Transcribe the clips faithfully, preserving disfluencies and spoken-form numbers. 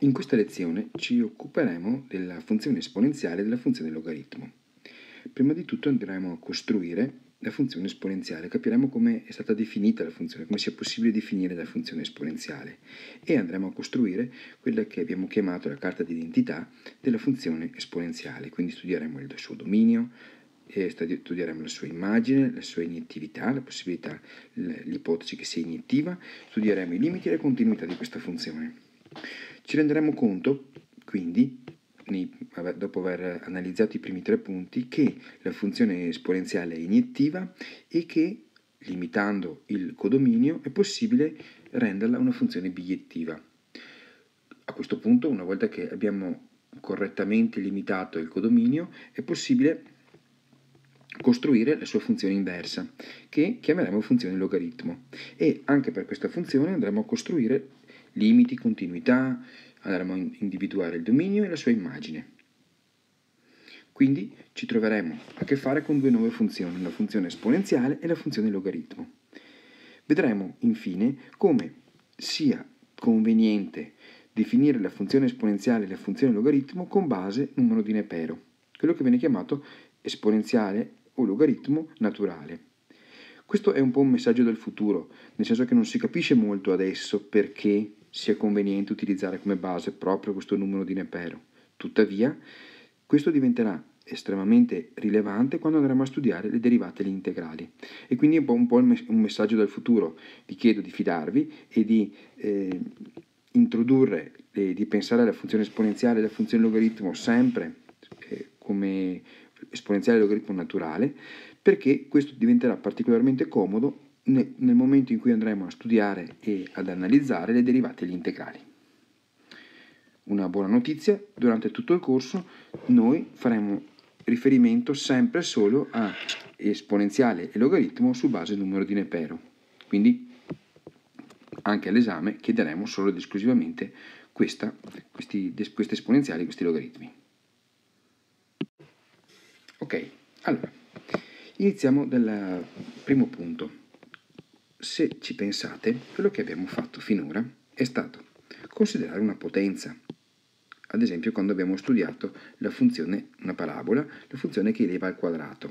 In questa lezione ci occuperemo della funzione esponenziale e della funzione logaritmo. Prima di tutto andremo a costruire la funzione esponenziale, capiremo come è stata definita la funzione, come sia possibile definire la funzione esponenziale e andremo a costruire quella che abbiamo chiamato la carta d'identità della funzione esponenziale, quindi studieremo il suo dominio, e studieremo la sua immagine, la sua iniettività, la possibilità, l'ipotesi che sia iniettiva, studieremo i limiti e le continuità di questa funzione. Ci renderemo conto, quindi, dopo aver analizzato i primi tre punti, che la funzione esponenziale è iniettiva e che, limitando il codominio, è possibile renderla una funzione bigliettiva. A questo punto, una volta che abbiamo correttamente limitato il codominio, è possibile costruire la sua funzione inversa, che chiameremo funzione logaritmo. E anche per questa funzione andremo a costruire limiti, continuità, andremo a individuare il dominio e la sua immagine. Quindi ci troveremo a che fare con due nuove funzioni, la funzione esponenziale e la funzione logaritmo. Vedremo infine come sia conveniente definire la funzione esponenziale e la funzione logaritmo con base numero di Nepero, quello che viene chiamato esponenziale o logaritmo naturale. Questo è un po' un messaggio del futuro, nel senso che non si capisce molto adesso perché sia conveniente utilizzare come base proprio questo numero di Nepero. Tuttavia, questo diventerà estremamente rilevante quando andremo a studiare le derivate e le integrali. E quindi è un po', un, po un messaggio del futuro. Vi chiedo di fidarvi e di eh, introdurre e di pensare alla funzione esponenziale e alla funzione logaritmo sempre eh, come esponenziale logaritmo naturale, perché questo diventerà particolarmente comodo nel momento in cui andremo a studiare e ad analizzare le derivate e gli integrali. Una buona notizia: durante tutto il corso noi faremo riferimento sempre solo a esponenziale e logaritmo su base numero di Nepero, quindi anche all'esame chiederemo solo ed esclusivamente questa, questi, queste esponenziali, questi logaritmi. Ok, allora, iniziamo dal primo punto. Se ci pensate, quello che abbiamo fatto finora è stato considerare una potenza. Ad esempio, quando abbiamo studiato la funzione, una parabola, la funzione che eleva al quadrato.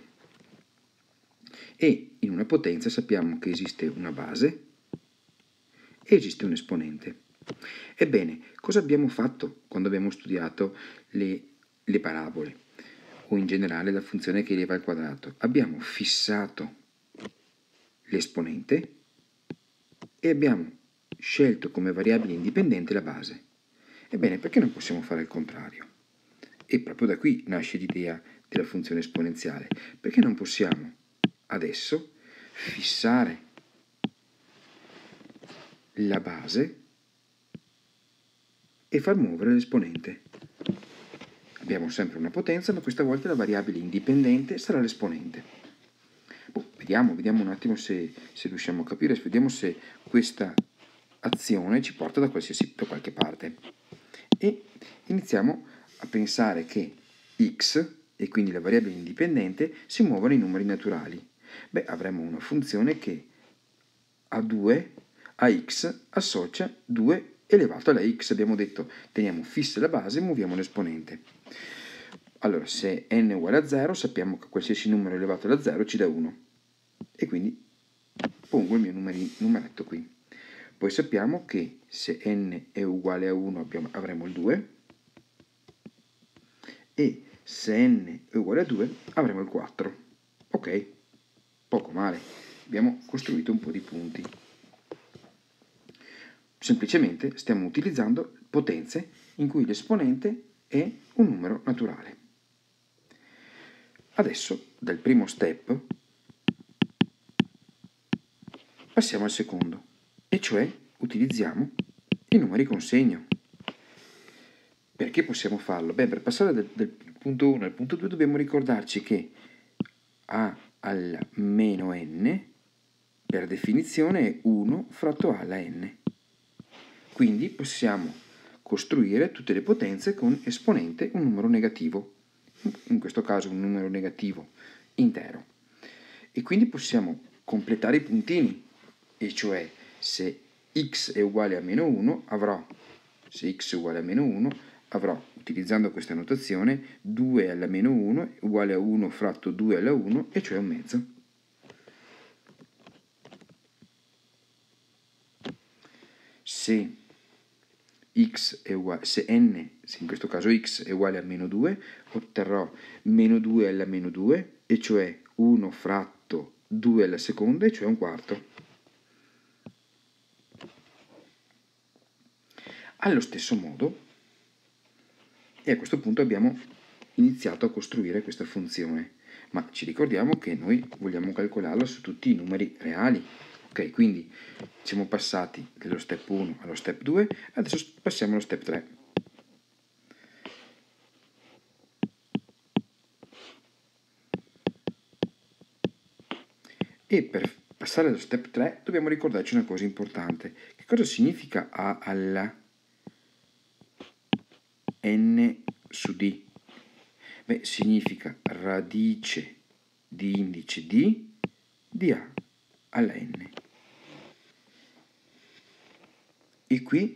E in una potenza sappiamo che esiste una base e esiste un esponente. Ebbene, cosa abbiamo fatto quando abbiamo studiato le, le parabole? O in generale la funzione che eleva al quadrato? Abbiamo fissato l'esponente e abbiamo scelto come variabile indipendente la base. Ebbene, perché non possiamo fare il contrario? E proprio da qui nasce l'idea della funzione esponenziale. Perché non possiamo adesso fissare la base e far muovere l'esponente? Abbiamo sempre una potenza, ma questa volta la variabile indipendente sarà l'esponente. Boh, vediamo, vediamo un attimo se, se riusciamo a capire, vediamo se questa azione ci porta da, qualsiasi, da qualche parte. E iniziamo a pensare che x, e quindi la variabile indipendente, si muovono in numeri naturali. Beh, avremo una funzione che a due, a x, associa due elevato alla x. Abbiamo detto, teniamo fissa la base e muoviamo l'esponente. Allora, se n è uguale a zero, sappiamo che qualsiasi numero elevato alla zero ci dà uno. E quindi pongo il mio numeri, numeretto qui. Poi sappiamo che se n è uguale a uno abbiamo, avremo il due, e se n è uguale a due avremo il quattro. Ok, poco male, abbiamo costruito un po' di punti. Semplicemente stiamo utilizzando potenze in cui l'esponente è un numero naturale. Adesso, dal primo step, passiamo al secondo, e cioè utilizziamo i numeri con segno. Perché possiamo farlo? Beh, per passare dal, dal punto uno al punto due dobbiamo ricordarci che a alla meno n per definizione è uno fratto a alla n. Quindi possiamo costruire tutte le potenze con esponente un numero negativo, in questo caso un numero negativo intero. E quindi possiamo completare i puntini, e cioè se x è uguale a meno uno avrò se x è uguale a meno uno, avrò, utilizzando questa notazione, due alla meno uno uguale a uno fratto due alla uno, e cioè un mezzo. Se x è uguale, se n, se in questo caso x è uguale a meno due, otterrò meno due alla meno due, e cioè uno fratto due alla seconda, e cioè un quarto. Allo stesso modo, e a questo punto abbiamo iniziato a costruire questa funzione, ma ci ricordiamo che noi vogliamo calcolarla su tutti i numeri reali. Ok, quindi siamo passati dallo step uno allo step due, adesso passiamo allo step tre. E per passare allo step tre dobbiamo ricordarci una cosa importante. Che cosa significa A alla n su d? Beh, significa radice di indice d di A alla n. E qui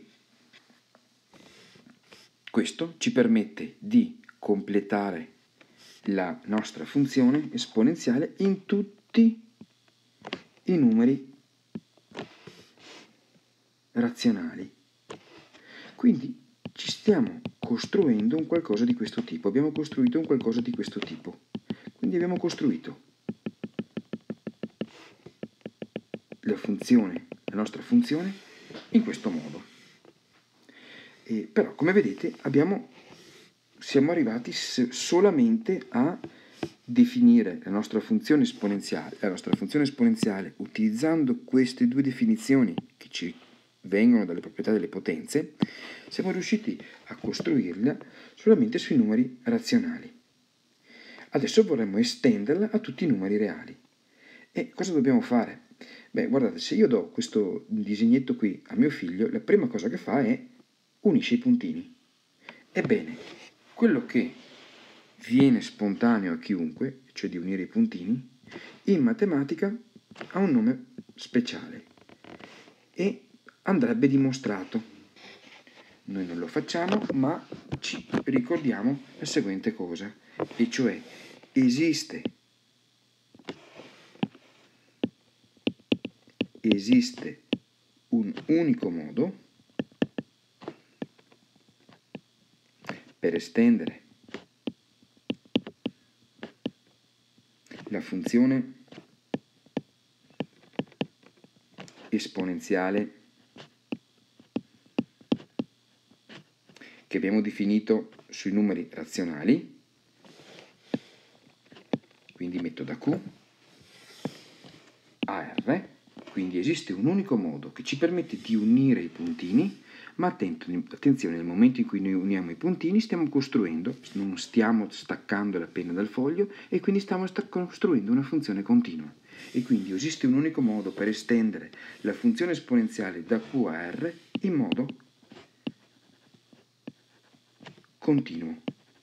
questo ci permette di completare la nostra funzione esponenziale in tutti i numeri razionali. Quindi ci stiamo costruendo un qualcosa di questo tipo, abbiamo costruito un qualcosa di questo tipo. Quindi abbiamo costruito la funzione, la nostra funzione, in questo modo. E però, come vedete, abbiamo, siamo arrivati solamente a definire la nostra funzione esponenziale, la nostra funzione esponenziale utilizzando queste due definizioni che ci vengono dalle proprietà delle potenze. Siamo riusciti a costruirla solamente sui numeri razionali. Adesso vorremmo estenderla a tutti i numeri reali. E cosa dobbiamo fare? Beh, guardate, se io do questo disegnetto qui a mio figlio, la prima cosa che fa è unisce i puntini. Ebbene, quello che viene spontaneo a chiunque, cioè di unire i puntini, in matematica ha un nome speciale e andrebbe dimostrato. Noi non lo facciamo, ma ci ricordiamo la seguente cosa, e cioè esiste esiste un unico modo per estendere la funzione esponenziale che abbiamo definito sui numeri razionali, quindi metto da Q a R, quindi esiste un unico modo che ci permette di unire i puntini, ma attenzione, nel momento in cui noi uniamo i puntini stiamo costruendo, non stiamo staccando la penna dal foglio, e quindi stiamo costruendo una funzione continua. E quindi esiste un unico modo per estendere la funzione esponenziale da Q a R in modo continuo.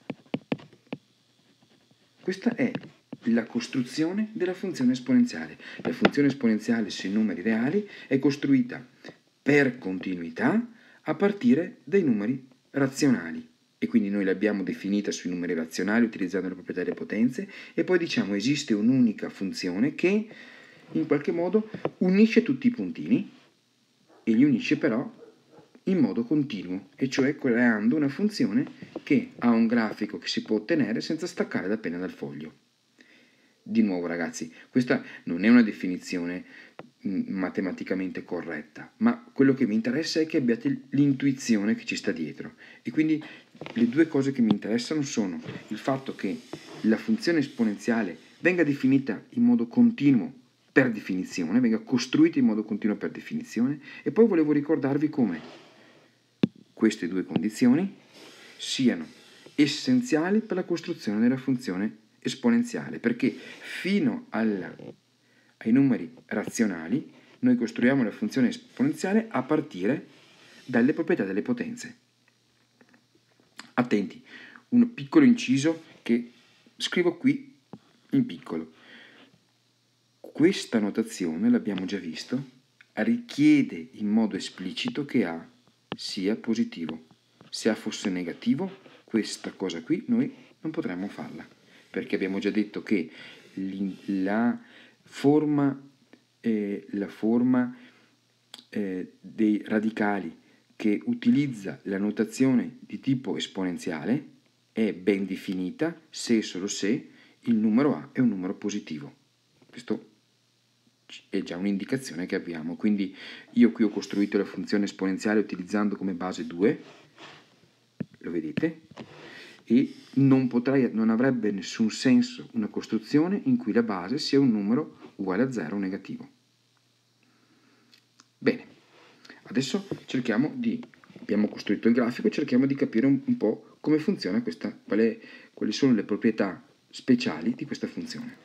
Questa è la costruzione della funzione esponenziale. La funzione esponenziale sui numeri reali è costruita per continuità a partire dai numeri razionali. E quindi noi l'abbiamo definita sui numeri razionali utilizzando le proprietà delle potenze, e poi diciamo esiste un'unica funzione che in qualche modo unisce tutti i puntini, e li unisce però in modo continuo, e cioè creando una funzione che ha un grafico che si può ottenere senza staccare la penna dal foglio. Di nuovo ragazzi, questa non è una definizione matematicamente corretta, ma quello che mi interessa è che abbiate l'intuizione che ci sta dietro. E quindi le due cose che mi interessano sono il fatto che la funzione esponenziale venga definita in modo continuo per definizione, venga costruita in modo continuo per definizione, e poi volevo ricordarvi come queste due condizioni siano essenziali per la costruzione della funzione esponenziale, perché fino alla, ai numeri razionali noi costruiamo la funzione esponenziale a partire dalle proprietà delle potenze. Attenti, un piccolo inciso che scrivo qui in piccolo. Questa notazione, l'abbiamo già visto, richiede in modo esplicito che A sia positivo. Se A fosse negativo, questa cosa qui noi non potremmo farla, perché abbiamo già detto che la forma, eh, la forma eh, dei radicali che utilizza la notazione di tipo esponenziale è ben definita se e solo se il numero A è un numero positivo. Questo è già un'indicazione che abbiamo. Quindi io qui ho costruito la funzione esponenziale utilizzando come base due, lo vedete? E non, potrei, non avrebbe nessun senso una costruzione in cui la base sia un numero uguale a zero negativo. Bene, adesso cerchiamo di, abbiamo costruito il grafico, cerchiamo di capire un, un po' come funziona questa, quali, quali sono le proprietà speciali di questa funzione.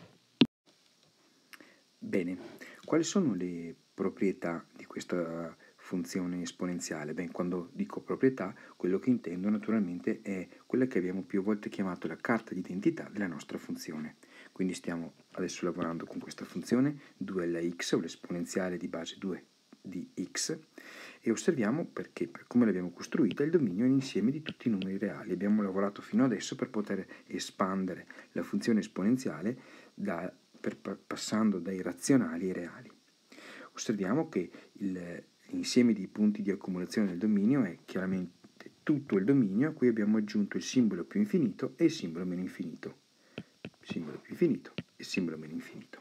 Bene, quali sono le proprietà di questa funzione esponenziale? Beh, quando dico proprietà, quello che intendo naturalmente è quella che abbiamo più volte chiamato la carta d'identità della nostra funzione. Quindi stiamo adesso lavorando con questa funzione due alla x, o l'esponenziale di base due di x, e osserviamo perché, per come l'abbiamo costruita, il dominio è l'insieme di tutti i numeri reali. Abbiamo lavorato fino adesso per poter espandere la funzione esponenziale da, per, passando dai razionali ai reali. Osserviamo che il, l'insieme di punti di accumulazione del dominio è chiaramente tutto il dominio a cui abbiamo aggiunto il simbolo più infinito e il simbolo meno infinito. Il simbolo più infinito e il simbolo meno infinito.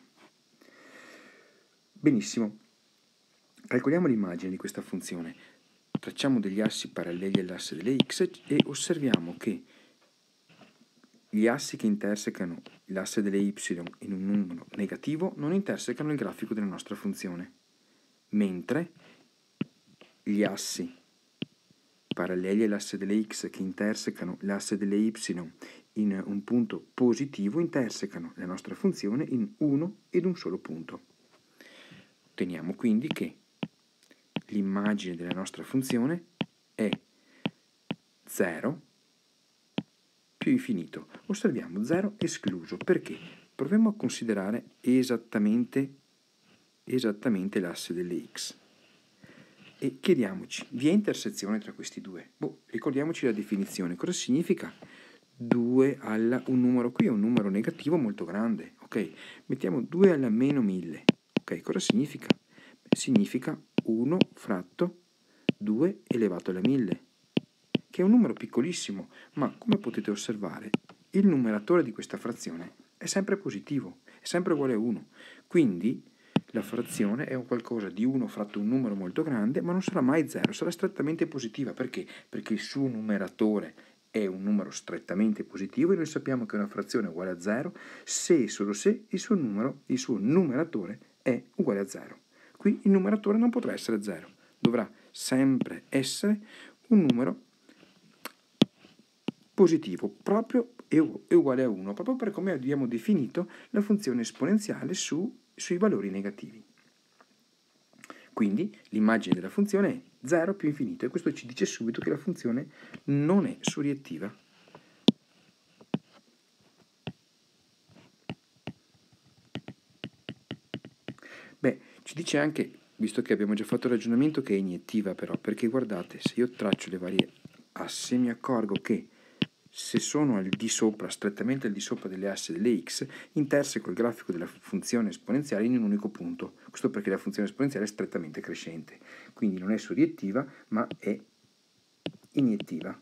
Benissimo. Calcoliamo l'immagine di questa funzione, tracciamo degli assi paralleli all'asse delle x e osserviamo che gli assi che intersecano l'asse delle y in un numero negativo non intersecano il grafico della nostra funzione, mentre gli assi paralleli all'asse delle x che intersecano l'asse delle y in un punto positivo intersecano la nostra funzione in uno ed un solo punto. Otteniamo quindi che l'immagine della nostra funzione è zero più infinito. Osserviamo zero escluso. Perché? Proviamo a considerare esattamente, esattamente l'asse delle x. E chiediamoci, vi è intersezione tra questi due? Boh, ricordiamoci la definizione. Cosa significa due alla... un numero qui è un numero negativo molto grande, ok? Mettiamo due alla meno mille. Ok, cosa significa? Beh, significa uno fratto due elevato alla mille, che è un numero piccolissimo, ma come potete osservare, il numeratore di questa frazione è sempre positivo, è sempre uguale a uno. Quindi la frazione è un qualcosa di uno fratto un numero molto grande, ma non sarà mai zero, sarà strettamente positiva. Perché? Perché il suo numeratore è un numero strettamente positivo e noi sappiamo che una frazione è uguale a zero se e solo se il suo, numero, il suo numeratore è uguale a zero. Qui il numeratore non potrà essere zero, dovrà sempre essere un numero positivo, proprio e uguale a uno, proprio per come abbiamo definito la funzione esponenziale su, sui valori negativi. Quindi l'immagine della funzione è zero più infinito, e questo ci dice subito che la funzione non è suriettiva. Beh, ci dice anche, visto che abbiamo già fatto il ragionamento, che è iniettiva però, perché guardate, se io traccio le varie assi mi accorgo che se sono al di sopra, strettamente al di sopra delle assi delle x, interseco il grafico della funzione esponenziale in un unico punto. Questo perché la funzione esponenziale è strettamente crescente, quindi non è suriettiva, ma è iniettiva.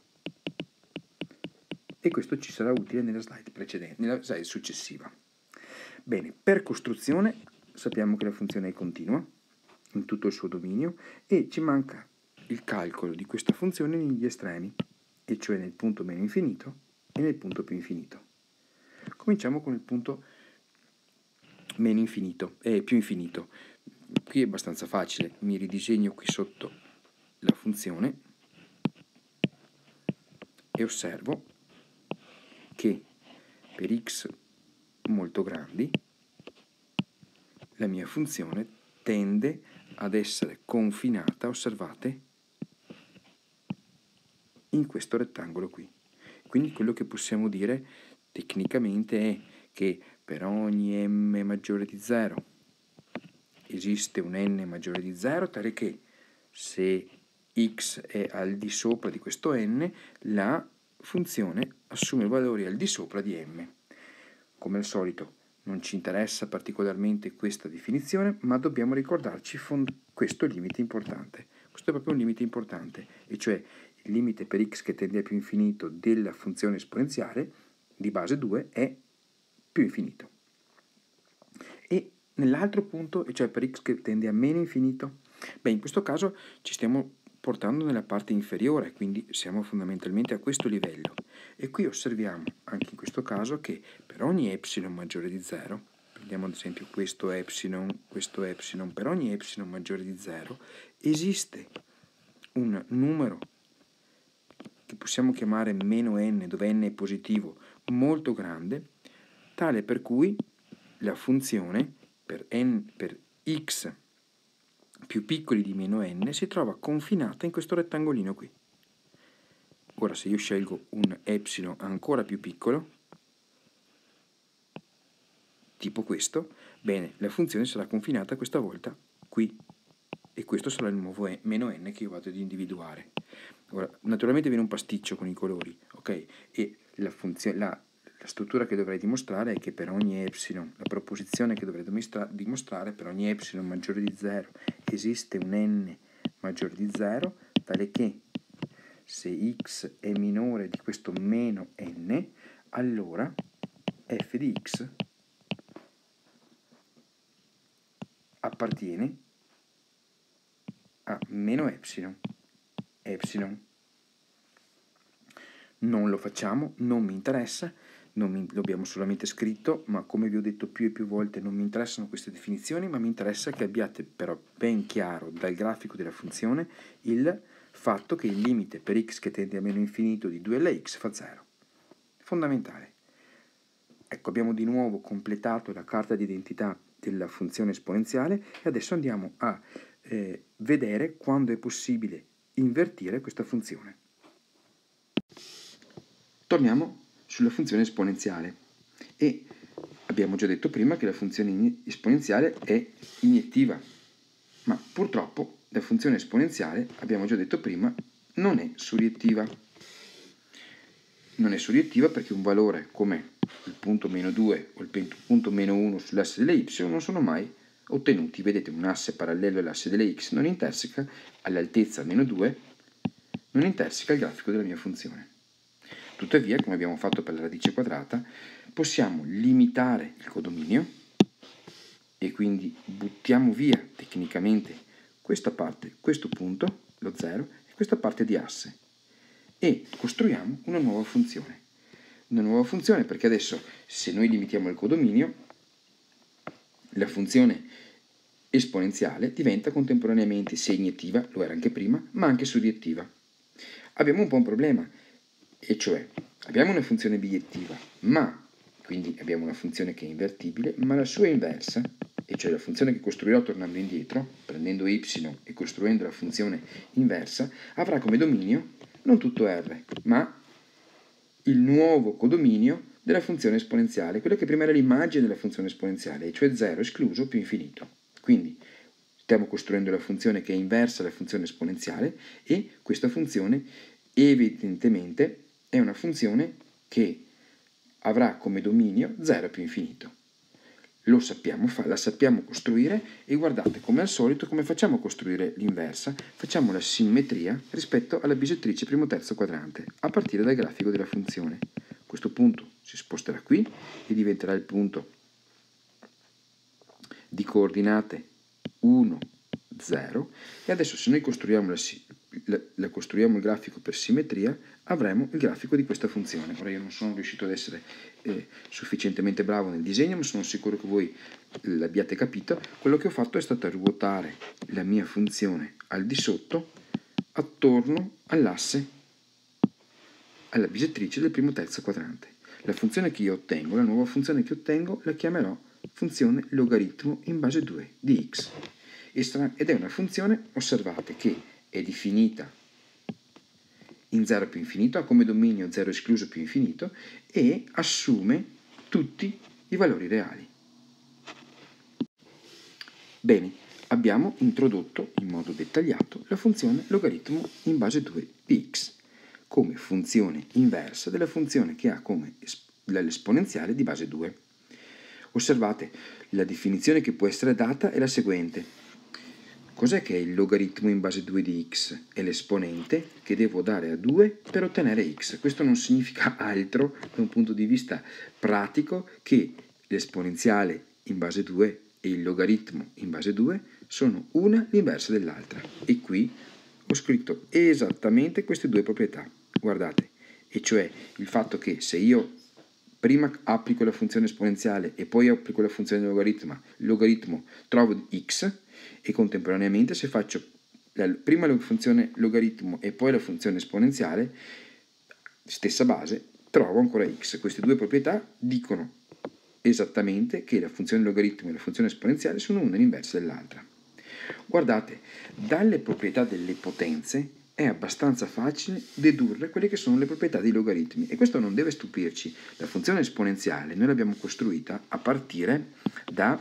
E questo ci sarà utile nella slide precedente, nella slide successiva. Bene, per costruzione sappiamo che la funzione è continua in tutto il suo dominio e ci manca il calcolo di questa funzione negli estremi, e cioè nel punto meno infinito e nel punto più infinito. Cominciamo con il punto meno infinito, eh, più infinito. Qui è abbastanza facile, mi ridisegno qui sotto la funzione e osservo che per x molto grandi la mia funzione tende ad essere confinata, osservate, in questo rettangolo qui. Quindi quello che possiamo dire tecnicamente è che per ogni m maggiore di zero esiste un n maggiore di zero, tale che se x è al di sopra di questo n, la funzione assume valori al di sopra di m. Come al solito non ci interessa particolarmente questa definizione, ma dobbiamo ricordarci questo limite importante. Questo è proprio un limite importante, e cioè il limite per x che tende a più infinito della funzione esponenziale di base due è più infinito. E nell'altro punto, e cioè per x che tende a meno infinito, beh, in questo caso ci stiamo portando nella parte inferiore, quindi siamo fondamentalmente a questo livello. E qui osserviamo, anche in questo caso, che per ogni epsilon maggiore di zero, prendiamo ad esempio questo epsilon, questo epsilon, per ogni epsilon maggiore di zero, esiste un numero che possiamo chiamare meno n, dove n è positivo, molto grande, tale per cui la funzione per, n, per x più piccoli di meno n si trova confinata in questo rettangolino qui. Ora, se io scelgo un epsilon ancora più piccolo, tipo questo, bene, la funzione sarà confinata questa volta qui, e questo sarà il nuovo e, meno n che io vado ad individuare. Ora, naturalmente viene un pasticcio con i colori, ok? E la, funzione, la, la struttura che dovrei dimostrare è che per ogni epsilon, la proposizione che dovrei dimostrare per ogni epsilon maggiore di zero esiste un n maggiore di zero, tale che se x è minore di questo meno n, allora f di x appartiene a meno epsilon. Epsilon. Non lo facciamo, non mi interessa, non mi, lo abbiamo solamente scritto, ma come vi ho detto più e più volte non mi interessano queste definizioni, ma mi interessa che abbiate però ben chiaro dal grafico della funzione il fatto che il limite per x che tende a meno infinito di due alla x fa zero. Fondamentale. Ecco, abbiamo di nuovo completato la carta d'identità della funzione esponenziale e adesso andiamo a eh, vedere quando è possibile invertire questa funzione. Torniamo sulla funzione esponenziale e abbiamo già detto prima che la funzione esponenziale è iniettiva, ma purtroppo la funzione esponenziale, abbiamo già detto prima, non è suriettiva. Non è suriettiva perché un valore come il punto meno due o il punto meno uno sull'asse delle y non sono mai ottenuti. Vedete, un asse parallelo all'asse delle x non interseca all'altezza meno due, non interseca il grafico della mia funzione. Tuttavia, come abbiamo fatto per la radice quadrata, possiamo limitare il codominio e quindi buttiamo via tecnicamente questa parte, questo punto, lo zero, e questa parte di asse e costruiamo una nuova funzione. Una nuova funzione perché adesso, se noi limitiamo il codominio, la funzione esponenziale diventa contemporaneamente sia iniettiva, lo era anche prima, ma anche suriettiva. Abbiamo un po' un problema, e cioè abbiamo una funzione biettiva, ma quindi abbiamo una funzione che è invertibile, ma la sua inversa, e cioè la funzione che costruirò tornando indietro, prendendo y e costruendo la funzione inversa, avrà come dominio non tutto R, ma il nuovo codominio della funzione esponenziale, quello che prima era l'immagine della funzione esponenziale, cioè zero escluso più infinito. Quindi stiamo costruendo la funzione che è inversa alla funzione esponenziale e questa funzione evidentemente è una funzione che avrà come dominio zero più infinito. Lo sappiamo, la sappiamo costruire e guardate come al solito come facciamo a costruire l'inversa, facciamo la simmetria rispetto alla bisettrice primo terzo quadrante a partire dal grafico della funzione. Questo punto si sposterà qui e diventerà il punto di coordinate uno, zero e adesso se noi costruiamo, la, la, la costruiamo il grafico per simmetria avremo il grafico di questa funzione. Ora io non sono riuscito ad essere eh, sufficientemente bravo nel disegno, ma sono sicuro che voi l'abbiate capito. Quello che ho fatto è stato ruotare la mia funzione al di sotto attorno all'asse, alla bisettrice del primo terzo quadrante. La funzione che io ottengo, la nuova funzione che ottengo, la chiamerò funzione logaritmo in base due di x. Ed è una funzione, osservate, che è definita in zero più infinito, ha come dominio zero escluso più infinito e assume tutti i valori reali. Bene, abbiamo introdotto in modo dettagliato la funzione logaritmo in base due di x come funzione inversa della funzione che ha come l'esponenziale di base due. Osservate, la definizione che può essere data è la seguente. Cos'è che è il logaritmo in base due di x? È l'esponente che devo dare a due per ottenere x. Questo non significa altro da un punto di vista pratico che l'esponenziale in base due e il logaritmo in base due sono una l'inversa dell'altra. E qui ho scritto esattamente queste due proprietà. Guardate, e cioè il fatto che se io prima applico la funzione esponenziale e poi applico la funzione logaritmo, logaritmo trovo x, e contemporaneamente se faccio la, prima la funzione logaritmo e poi la funzione esponenziale, stessa base, trovo ancora x. Queste due proprietà dicono esattamente che la funzione logaritmo e la funzione esponenziale sono una l'inversa dell'altra. Guardate, dalle proprietà delle potenze è abbastanza facile dedurre quelle che sono le proprietà dei logaritmi e questo non deve stupirci. La funzione esponenziale noi l'abbiamo costruita a partire da,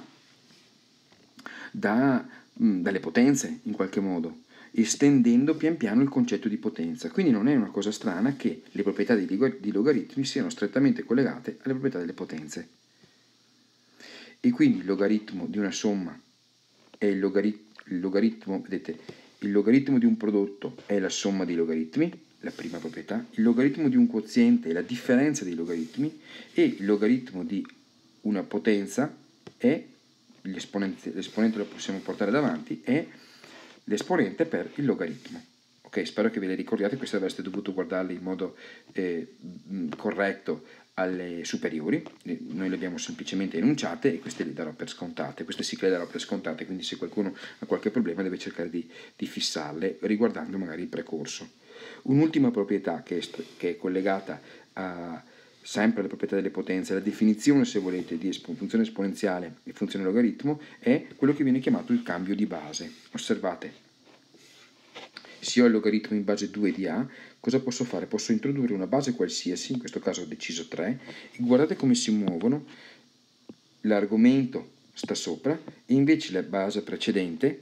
da, mh, dalle potenze in qualche modo, estendendo pian piano il concetto di potenza. Quindi non è una cosa strana che le proprietà di, di logaritmi siano strettamente collegate alle proprietà delle potenze. E quindi il logaritmo di una somma è il logaritmo, il logaritmo, vedete, il logaritmo di un prodotto è la somma dei logaritmi, la prima proprietà, il logaritmo di un quoziente è la differenza dei logaritmi e il logaritmo di una potenza è, l'esponente, l'esponente lo possiamo portare davanti, è l'esponente per il logaritmo. Ok, spero che ve le ricordiate, queste avreste dovuto guardarle in modo eh, corretto alle superiori, noi le abbiamo semplicemente enunciate e queste le darò per scontate, queste sì che le darò per scontate, quindi se qualcuno ha qualche problema deve cercare di, di fissarle riguardando magari il precorso. Un'ultima proprietà che è, che è collegata a sempre alle proprietà delle potenze, la definizione se volete di funzione esponenziale e funzione logaritmo è quello che viene chiamato il cambio di base. Osservate, se ho il logaritmo in base due di A, cosa posso fare? Posso introdurre una base qualsiasi, in questo caso ho deciso tre, e guardate come si muovono, l'argomento sta sopra e invece la base precedente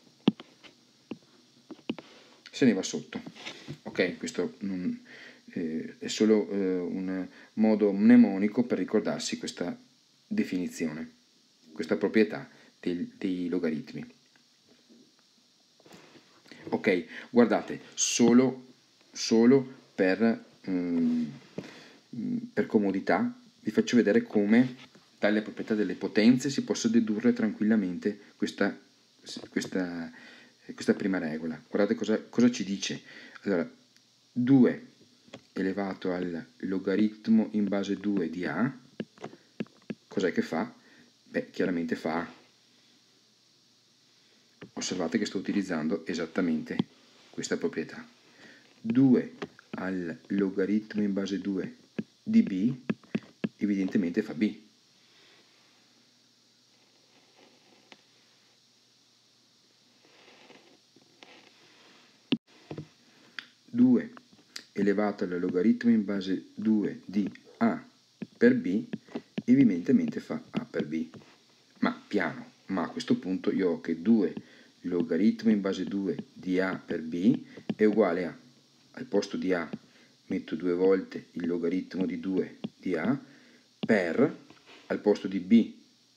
se ne va sotto. Ok, questo non, eh, è solo eh, un modo mnemonico per ricordarsi questa definizione, questa proprietà dei, dei logaritmi. Ok, guardate, solo, solo per, um, per comodità vi faccio vedere come dalle proprietà delle potenze si possa dedurre tranquillamente questa, questa, questa prima regola. Guardate cosa, cosa ci dice. Allora, due elevato al logaritmo in base due di A, cos'è che fa? Beh, chiaramente fa A. Osservate che sto utilizzando esattamente questa proprietà. due al logaritmo in base due di B evidentemente fa B. due elevato al logaritmo in base due di A per B evidentemente fa A per B. Ma piano, ma a questo punto io ho che due logaritmo in base due di A per B è uguale a, al posto di A metto due volte il logaritmo di due di A per, al posto di B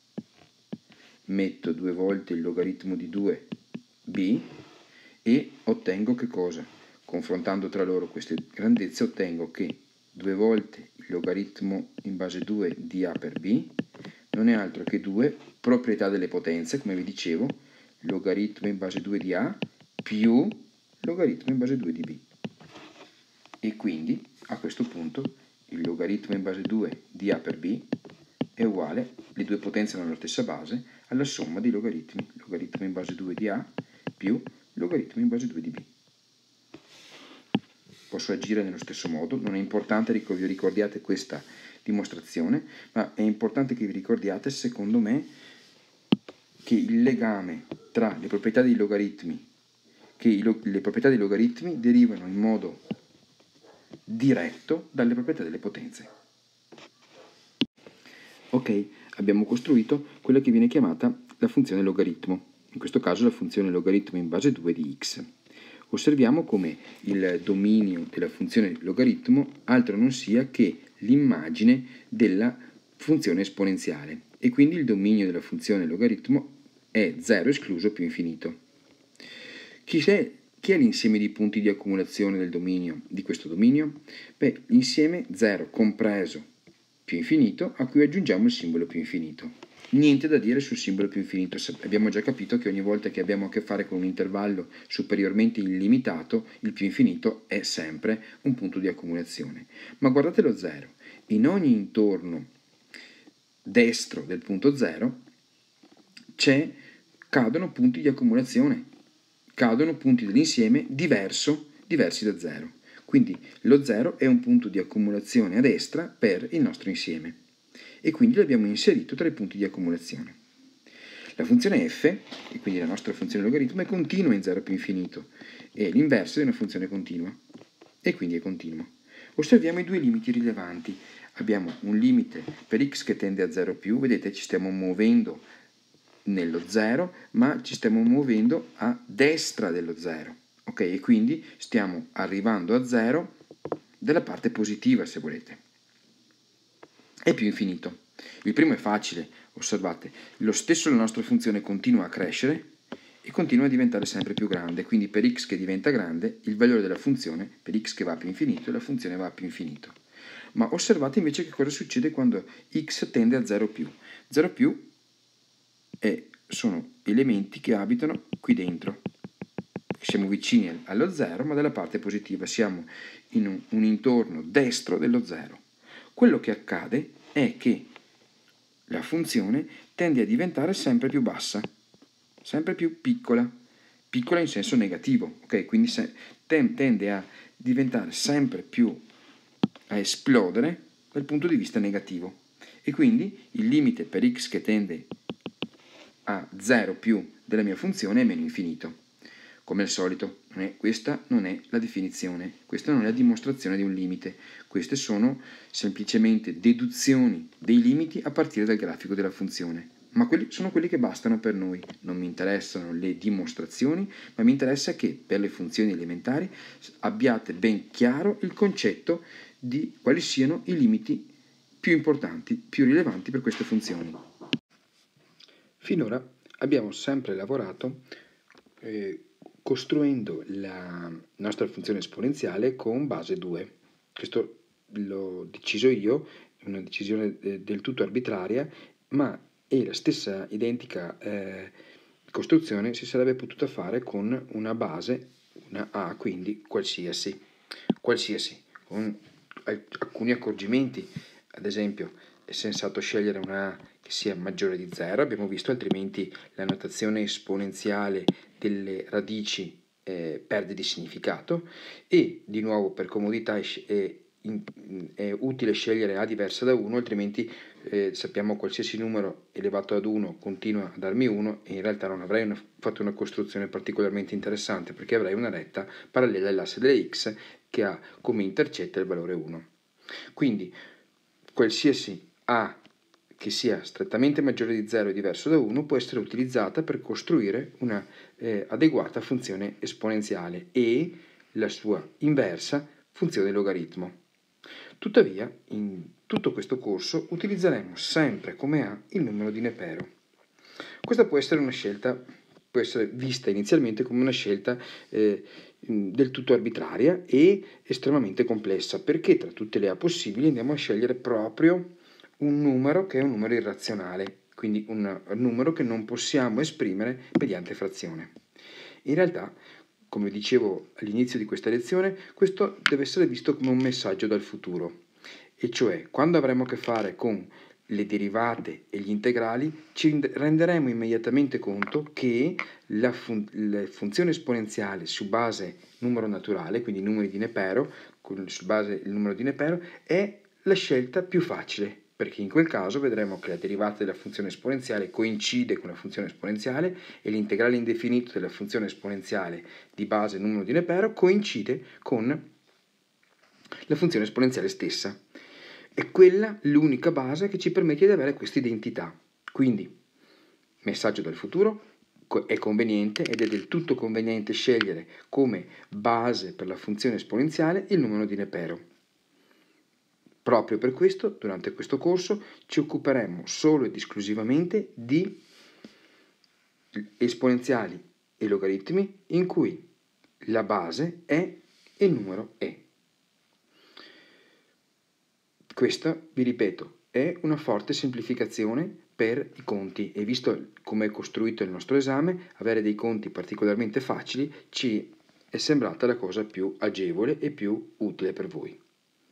metto due volte il logaritmo di due B e ottengo che cosa? Confrontando tra loro queste grandezze ottengo che due volte il logaritmo in base due di A per B non è altro che due proprietà delle potenze, come vi dicevo, logaritmo in base due di A più logaritmo in base due di B. E quindi a questo punto il logaritmo in base due di A per B è uguale, le due potenze hanno la stessa base, alla somma dei logaritmi, logaritmo in base due di A più logaritmo in base due di B. Posso agire nello stesso modo, non è importante che vi ricordiate questa dimostrazione, ma è importante che vi ricordiate, secondo me, che il legame tra le proprietà dei logaritmi, che i lo, le proprietà dei logaritmi derivano in modo diretto dalle proprietà delle potenze. Ok, abbiamo costruito quella che viene chiamata la funzione logaritmo. in questo caso la funzione logaritmo in base due di x. Osserviamo come il dominio della funzione logaritmo altro non sia che l'immagine della funzione esponenziale e quindi il dominio della funzione logaritmo è zero escluso più infinito. Chi è, chi è l'insieme di punti di accumulazione del dominio di questo dominio? Beh, l'insieme zero compreso più infinito a cui aggiungiamo il simbolo più infinito. Niente da dire sul simbolo più infinito, abbiamo già capito che ogni volta che abbiamo a che fare con un intervallo superiormente illimitato, il più infinito è sempre un punto di accumulazione. Ma guardate lo zero, in ogni intorno destro del punto zero c'è, cadono punti di accumulazione, cadono punti dell'insieme diverso, diversi da zero. Quindi lo zero è un punto di accumulazione a destra per il nostro insieme e quindi l'abbiamo inserito tra i punti di accumulazione. La funzione f, e quindi la nostra funzione logaritmo, è continua in zero più infinito, è l'inverso di una funzione continua, e quindi è continuo. Osserviamo i due limiti rilevanti. Abbiamo un limite per x che tende a zero più, vedete ci stiamo muovendo nello zero, ma ci stiamo muovendo a destra dello zero, ok? E quindi stiamo arrivando a zero dalla parte positiva, se volete. È più infinito. Il primo è facile, osservate, lo stesso la nostra funzione continua a crescere e continua a diventare sempre più grande, quindi per x che diventa grande, il valore della funzione, per x che va a più infinito, la funzione va a più infinito. Ma osservate invece che cosa succede quando x tende a zero più. zero più è, sono elementi che abitano qui dentro. Siamo vicini allo zero, ma dalla parte positiva, siamo in un, un intorno destro dello zero. Quello che accade è che la funzione tende a diventare sempre più bassa, sempre più piccola, piccola in senso negativo, ok? Quindi se, tende a diventare sempre più, a esplodere dal punto di vista negativo. E quindi il limite per x che tende a zero più della mia funzione è meno infinito. Come al solito, non è, questa non è la definizione, questa non è la dimostrazione di un limite, queste sono semplicemente deduzioni dei limiti a partire dal grafico della funzione, ma quelli sono quelli che bastano per noi. Non mi interessano le dimostrazioni, ma mi interessa che per le funzioni elementari abbiate ben chiaro il concetto di quali siano i limiti più importanti, più rilevanti per queste funzioni. Finora abbiamo sempre lavorato eh, costruendo la nostra funzione esponenziale con base due. Questo l'ho deciso io, è una decisione eh, del tutto arbitraria, ma è la stessa identica eh, costruzione si sarebbe potuta fare con una base, una A, quindi qualsiasi, qualsiasi, con alcuni accorgimenti. Ad esempio, è sensato scegliere una A che sia maggiore di zero, abbiamo visto, altrimenti la notazione esponenziale delle radici eh, perde di significato, e di nuovo per comodità è, in, è utile scegliere A diversa da uno, altrimenti eh, sappiamo qualsiasi numero elevato ad uno continua a darmi uno e in realtà non avrei una, fatto una costruzione particolarmente interessante, perché avrei una retta parallela all'asse delle x che ha come intercetta il valore uno. Quindi qualsiasi A che sia strettamente maggiore di zero e diverso da uno può essere utilizzata per costruire una eh, adeguata funzione esponenziale e la sua inversa funzione logaritmo. Tuttavia, in tutto questo corso utilizzeremo sempre come A il numero di Nepero. Questa può essere una scelta, può essere vista inizialmente come una scelta eh, del tutto arbitraria e estremamente complessa, perché tra tutte le A possibili andiamo a scegliere proprio un numero che è un numero irrazionale, quindi un numero che non possiamo esprimere mediante frazione. In realtà, come dicevo all'inizio di questa lezione, questo deve essere visto come un messaggio dal futuro, e cioè quando avremo a che fare con le derivate e gli integrali ci renderemo immediatamente conto che la, fun- la funzione esponenziale su base numero naturale, quindi numeri di Nepero, su base il numero di Nepero, è la scelta più facile, perché in quel caso vedremo che la derivata della funzione esponenziale coincide con la funzione esponenziale e l'integrale indefinito della funzione esponenziale di base numero di Nepero coincide con la funzione esponenziale stessa. È quella l'unica base che ci permette di avere questa identità. Quindi, messaggio dal futuro, è conveniente ed è del tutto conveniente scegliere come base per la funzione esponenziale il numero di Nepero. Proprio per questo, durante questo corso, ci occuperemo solo ed esclusivamente di esponenziali e logaritmi in cui la base è il numero e. Questa, vi ripeto, è una forte semplificazione per i conti e visto come è costruito il nostro esame, avere dei conti particolarmente facili ci è sembrata la cosa più agevole e più utile per voi.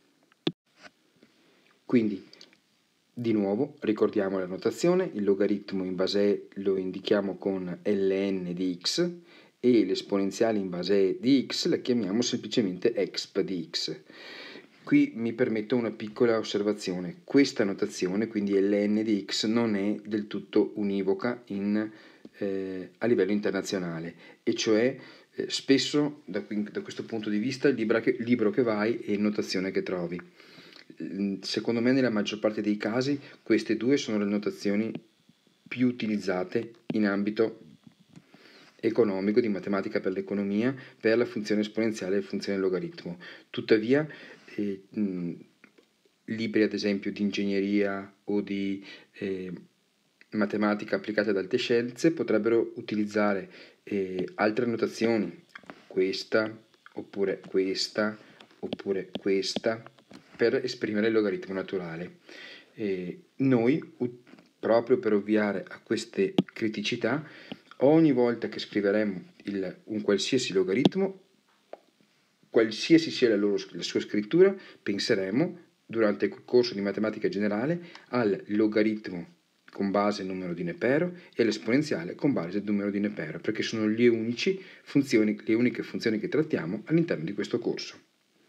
Quindi, di nuovo, ricordiamo la notazione, il logaritmo in base E lo indichiamo con ln di x e l'esponenziale in base E di x la chiamiamo semplicemente exp di x. Qui mi permetto una piccola osservazione, questa notazione, quindi ln di x, non è del tutto univoca in, eh, a livello internazionale, e cioè eh, spesso da, da questo punto di vista il libro che, libro che vai e notazione che trovi. Secondo me nella maggior parte dei casi queste due sono le notazioni più utilizzate in ambito economico, di matematica per l'economia, per la funzione esponenziale e la funzione logaritmo. Tuttavia, eh, mh, libri ad esempio di ingegneria o di eh, matematica applicata ad alte scienze potrebbero utilizzare eh, altre notazioni, questa, oppure questa, oppure questa, per esprimere il logaritmo naturale. Eh, noi, proprio per ovviare a queste criticità, ogni volta che scriveremo il, un qualsiasi logaritmo, qualsiasi sia la, loro, la sua scrittura, penseremo durante il corso di matematica generale al logaritmo con base il numero di Nepero e l'esponenziale con base il numero di Nepero, perché sono le, unici funzioni, le uniche funzioni che trattiamo all'interno di questo corso.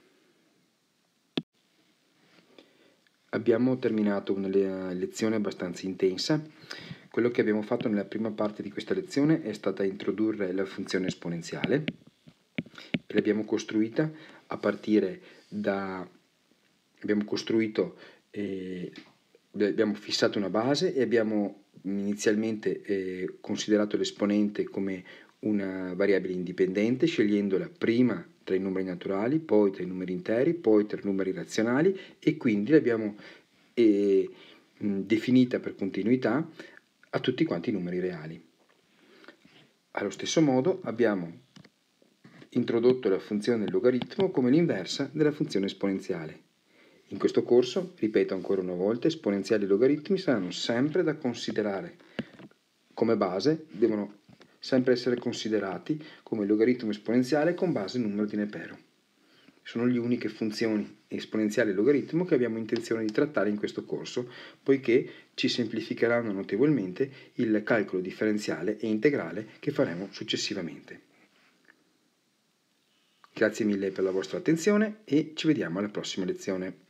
Abbiamo terminato una lezione abbastanza intensa. Quello che abbiamo fatto nella prima parte di questa lezione è stata introdurre la funzione esponenziale e l'abbiamo costruita a partire da... abbiamo costruito, eh, abbiamo fissato una base e abbiamo inizialmente eh, considerato l'esponente come una variabile indipendente, scegliendola prima tra i numeri naturali, poi tra i numeri interi, poi tra i numeri razionali, e quindi l'abbiamo eh, definita per continuità a tutti quanti i numeri reali. Allo stesso modo abbiamo introdotto la funzione logaritmo come l'inversa della funzione esponenziale. In questo corso, ripeto ancora una volta, esponenziali e logaritmi saranno sempre da considerare come base, devono sempre essere considerati come logaritmo esponenziale con base numero di Nepero. Sono le uniche funzioni esponenziale e logaritmo che abbiamo intenzione di trattare in questo corso, poiché ci semplificheranno notevolmente il calcolo differenziale e integrale che faremo successivamente. Grazie mille per la vostra attenzione e ci vediamo alla prossima lezione.